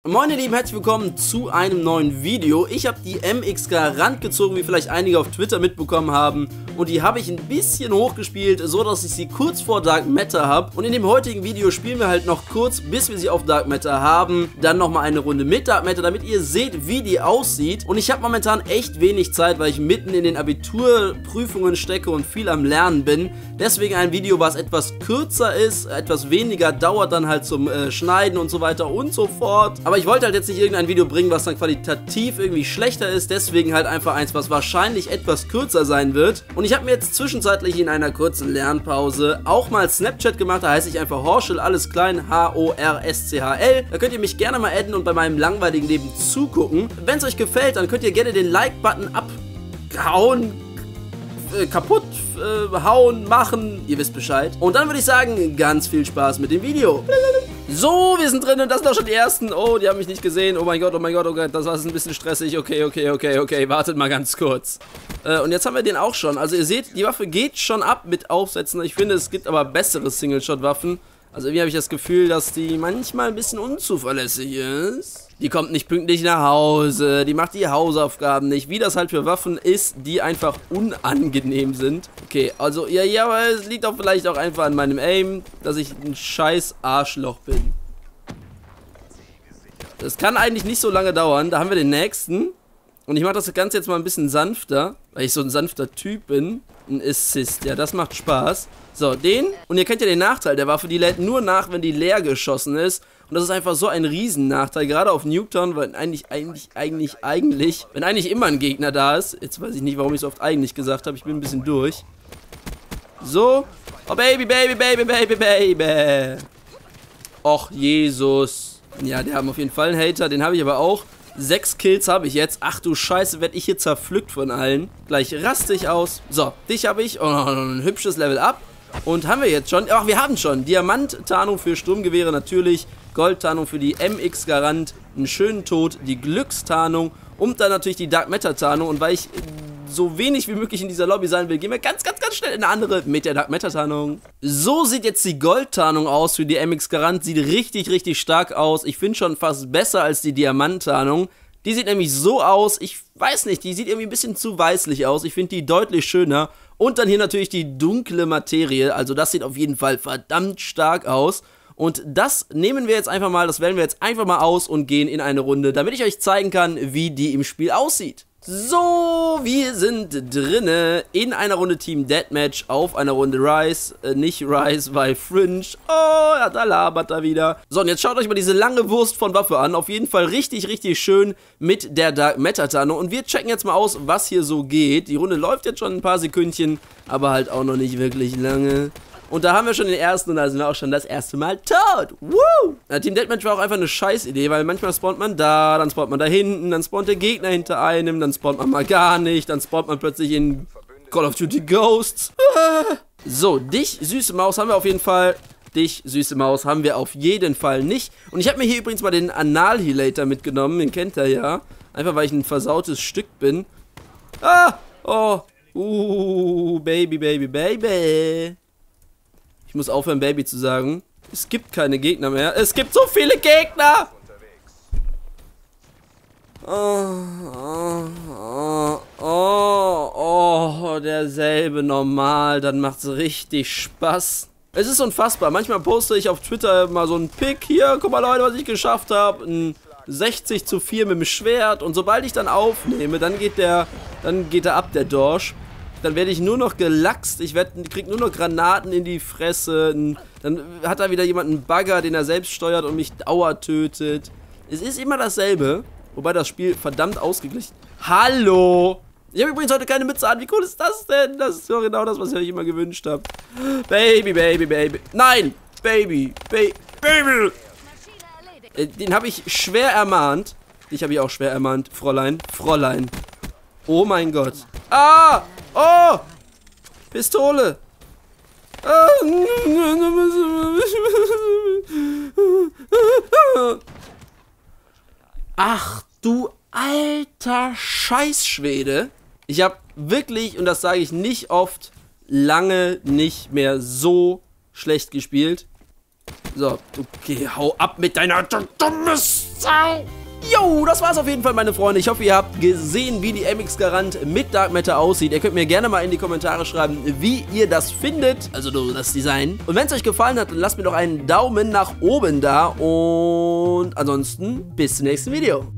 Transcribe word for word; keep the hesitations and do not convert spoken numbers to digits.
Moin ihr Lieben, herzlich willkommen zu einem neuen Video. Ich habe die M X Garant gezogen, wie vielleicht einige auf Twitter mitbekommen haben. Und die habe ich ein bisschen hochgespielt, so dass ich sie kurz vor Dark Matter habe. Und in dem heutigen Video spielen wir halt noch kurz, bis wir sie auf Dark Matter haben. Dann nochmal eine Runde mit Dark Matter, damit ihr seht, wie die aussieht. Und ich habe momentan echt wenig Zeit, weil ich mitten in den Abiturprüfungen stecke und viel am Lernen bin. Deswegen ein Video, was etwas kürzer ist, etwas weniger dauert dann halt zum äh, Schneiden und so weiter und so fort. Aber ich wollte halt jetzt nicht irgendein Video bringen, was dann qualitativ irgendwie schlechter ist. Deswegen halt einfach eins, was wahrscheinlich etwas kürzer sein wird. Und ich habe mir jetzt zwischenzeitlich in einer kurzen Lernpause auch mal Snapchat gemacht. Da heiße ich einfach Horschel, alles klein, H O R S C H L. Da könnt ihr mich gerne mal adden und bei meinem langweiligen Leben zugucken. Wenn es euch gefällt, dann könnt ihr gerne den Like-Button abhauen, äh, kaputt äh, hauen, machen. Ihr wisst Bescheid. Und dann würde ich sagen, ganz viel Spaß mit dem Video. So, wir sind drin und das sind auch schon die ersten. Oh, die haben mich nicht gesehen. Oh mein Gott, oh mein Gott, oh Gott, das war ein bisschen stressig. Okay, okay, okay, okay, wartet mal ganz kurz. Äh, und jetzt haben wir den auch schon. Also ihr seht, die Waffe geht schon ab mit Aufsätzen. Ich finde, es gibt aber bessere Single-Shot-Waffen. Also irgendwie habe ich das Gefühl, dass die manchmal ein bisschen unzuverlässig ist. Die kommt nicht pünktlich nach Hause, die macht die Hausaufgaben nicht. Wie das halt für Waffen ist, die einfach unangenehm sind. Okay, also, ja, ja, aber es liegt auch vielleicht auch einfach an meinem Aim, dass ich ein scheiß Arschloch bin. Das kann eigentlich nicht so lange dauern. Da haben wir den nächsten. Und ich mache das Ganze jetzt mal ein bisschen sanfter, weil ich so ein sanfter Typ bin. Ein Assist, ja, das macht Spaß. So, den. Und ihr kennt ja den Nachteil der Waffe, die lädt nur nach, wenn die leer geschossen ist. Und das ist einfach so ein Riesennachteil, gerade auf Nuketown, weil eigentlich, eigentlich, eigentlich, eigentlich, wenn eigentlich immer ein Gegner da ist. Jetzt weiß ich nicht, warum ich so oft eigentlich gesagt habe, ich bin ein bisschen durch. So. Oh, Baby, Baby, Baby, Baby, Baby. Och, Jesus. Ja, die haben auf jeden Fall einen Hater, den habe ich aber auch. Sechs Kills habe ich jetzt. Ach du Scheiße, werde ich hier zerpflückt von allen. Gleich raste ich aus. So, dich habe ich. Oh, ein hübsches Level up. Und haben wir jetzt schon. Ach, wir haben schon. Diamant-Tarnung für Sturmgewehre natürlich. Gold-Tarnung für die M X Garant. Einen schönen Tod. Die Glückstarnung. Und dann natürlich die Dark Matter-Tarnung. Und weil ich so wenig wie möglich in dieser Lobby sein will, gehen wir ganz, ganz, ganz schnell in eine andere mit der Dark Matter-Tarnung. So sieht jetzt die Gold-Tarnung aus für die M X Garant. Sieht richtig, richtig stark aus. Ich finde schon fast besser als die Diamant-Tarnung. Die sieht nämlich so aus, ich weiß nicht, die sieht irgendwie ein bisschen zu weißlich aus. Ich finde die deutlich schöner. Und dann hier natürlich die dunkle Materie. Also das sieht auf jeden Fall verdammt stark aus. Und das nehmen wir jetzt einfach mal, das wählen wir jetzt einfach mal aus und gehen in eine Runde, damit ich euch zeigen kann, wie die im Spiel aussieht. So, wir sind drinne in einer Runde Team Deathmatch auf einer Runde Rise, äh, nicht Rise, weil Fringe. Oh, ja, da labert er wieder. So, und jetzt schaut euch mal diese lange Wurst von Waffe an. Auf jeden Fall richtig, richtig schön mit der Dark Matter-Tarnung. Und wir checken jetzt mal aus, was hier so geht. Die Runde läuft jetzt schon ein paar Sekündchen, aber halt auch noch nicht wirklich lange. Und da haben wir schon den ersten und da sind wir auch schon das erste Mal tot. Woo! Ja, Team Deathmatch war auch einfach eine Scheißidee, weil manchmal spawnt man da, dann spawnt man da hinten, dann spawnt der Gegner hinter einem, dann spawnt man mal gar nicht, dann spawnt man plötzlich in Call of Duty Ghosts. So, dich, süße Maus, haben wir auf jeden Fall. Dich, süße Maus, haben wir auf jeden Fall nicht. Und ich habe mir hier übrigens mal den Anal-Healator mitgenommen, den kennt ihr ja. Einfach weil ich ein versautes Stück bin. Ah! Oh! Uh, Baby, Baby, Baby. Ich muss aufhören, Baby zu sagen. Es gibt keine Gegner mehr. Es gibt so viele Gegner! Oh, oh, oh, oh, oh, derselbe normal. Dann macht's richtig Spaß. Es ist unfassbar. Manchmal poste ich auf Twitter mal so einen Pick. Hier, guck mal Leute, was ich geschafft habe. Ein sechzig zu vier mit dem Schwert. Und sobald ich dann aufnehme, dann geht der, dann geht er ab, der Dorsch. Dann werde ich nur noch gelachst, ich werd, krieg nur noch Granaten in die Fresse, dann hat da wieder jemand einen Bagger, den er selbst steuert und mich dauer tötet. Es ist immer dasselbe, wobei das Spiel verdammt ausgeglichen. Hallo! Ich habe übrigens heute keine Mütze an, wie cool ist das denn? Das ist doch genau das, was ich euch immer gewünscht habe. Baby, Baby, Baby. Nein! Baby, Baby, Baby! Äh, den habe ich schwer ermahnt. Dich habe ich auch schwer ermahnt, Fräulein, Fräulein. Oh mein Gott. Ah! Oh! Pistole! Ach du alter Scheißschwede. Ich habe wirklich, und das sage ich nicht oft, lange nicht mehr so schlecht gespielt. So, okay, hau ab mit deiner dummes Ciao. Jo, das war's auf jeden Fall, meine Freunde. Ich hoffe, ihr habt gesehen, wie die M X Garant mit Dark Matter aussieht. Ihr könnt mir gerne mal in die Kommentare schreiben, wie ihr das findet. Also das Design. Und wenn es euch gefallen hat, dann lasst mir doch einen Daumen nach oben da. Und ansonsten bis zum nächsten Video.